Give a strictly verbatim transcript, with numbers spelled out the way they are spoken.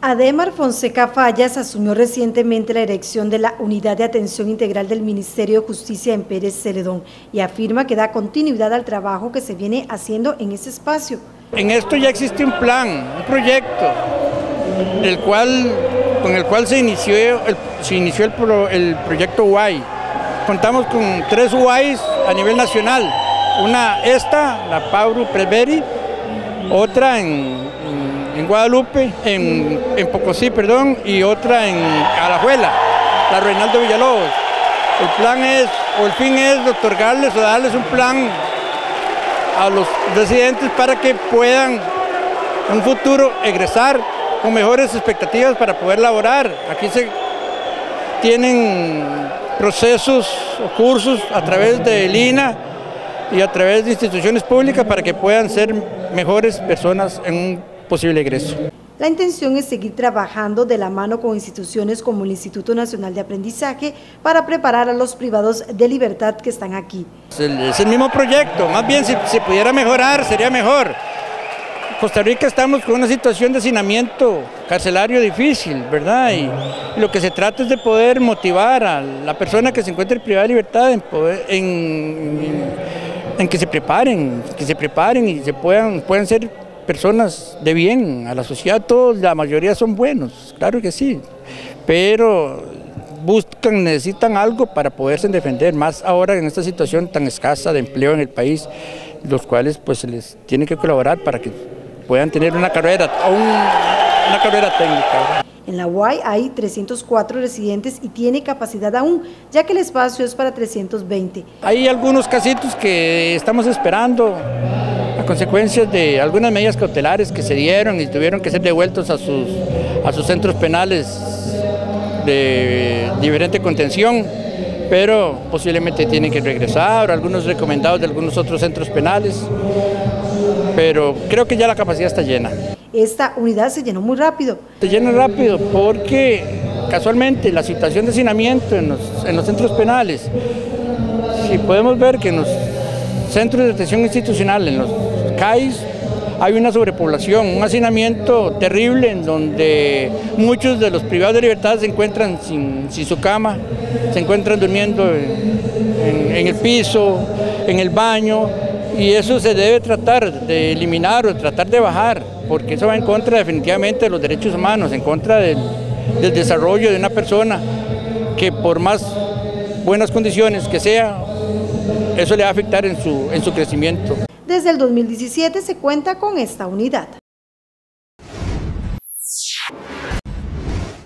Ademar Fonseca Fallas asumió recientemente la dirección de la Unidad de Atención Integral del Ministerio de Justicia en Pérez Celedón y afirma que da continuidad al trabajo que se viene haciendo en ese espacio. En esto ya existe un plan, un proyecto, del cual, con el cual se inició el, se inició el, pro, el proyecto U A I. Contamos con tres U A Is a nivel nacional, una esta, la Pauru Preveri, otra en en Guadalupe, en, en Pocosí, perdón, y otra en Alajuela, la Reinaldo Villalobos. El plan es, o el fin es otorgarles o darles un plan a los residentes para que puedan en un futuro egresar con mejores expectativas para poder laborar. Aquí se tienen procesos o cursos a través del I N A y a través de instituciones públicas para que puedan ser mejores personas en un posible egreso. La intención es seguir trabajando de la mano con instituciones como el Instituto Nacional de Aprendizaje para preparar a los privados de libertad que están aquí. Es el, es el mismo proyecto, más bien si se pudiera mejorar sería mejor. En Costa Rica estamos con una situación de hacinamiento carcelario difícil, ¿verdad? Y lo que se trata es de poder motivar a la persona que se encuentre privada de libertad en, poder, en, en, en que se preparen, que se preparen y se puedan, puedan ser personas de bien a la sociedad. Todos, la mayoría son buenos, claro que sí, pero buscan, necesitan algo para poderse defender, más ahora en esta situación tan escasa de empleo en el país, los cuales pues se les tiene que colaborar para que puedan tener una carrera, un, una carrera técnica. En la U A I hay trescientos cuatro residentes y tiene capacidad aún, ya que el espacio es para trescientos veinte. Hay algunos casitos que estamos esperando a consecuencias de algunas medidas cautelares que se dieron y tuvieron que ser devueltos a sus, a sus centros penales de diferente contención, pero posiblemente tienen que regresar, algunos recomendados de algunos otros centros penales, pero creo que ya la capacidad está llena. Esta unidad se llenó muy rápido. Se llena rápido porque casualmente la situación de hacinamiento en los, en los centros penales, si podemos ver que en los centros de detención institucional, en los C A Is, hay una sobrepoblación, un hacinamiento terrible en donde muchos de los privados de libertad se encuentran sin, sin su cama, se encuentran durmiendo en, en, en el piso, en el baño, y eso se debe tratar de eliminar o tratar de bajar, porque eso va en contra definitivamente de los derechos humanos, en contra del, del desarrollo de una persona que por más buenas condiciones que sea, eso le va a afectar en su, en su crecimiento. Desde el dos mil diecisiete se cuenta con esta unidad.